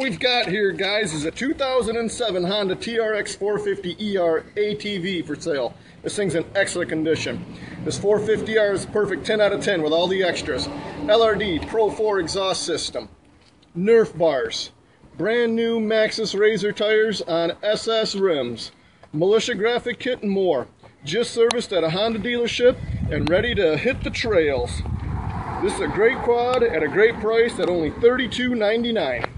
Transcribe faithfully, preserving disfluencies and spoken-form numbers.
we've got here, guys, is a two thousand seven Honda T R X four fifty E R A T V for sale. This thing's in excellent condition. This four fifty R is a perfect ten out of ten with all the extras. L R D Pro four exhaust system, Nerf bars, brand new Maxxis Razor tires on S S rims, militia graphic kit, and more. Just serviced at a Honda dealership and ready to hit the trails. This is a great quad at a great price at only thirty-two ninety-nine.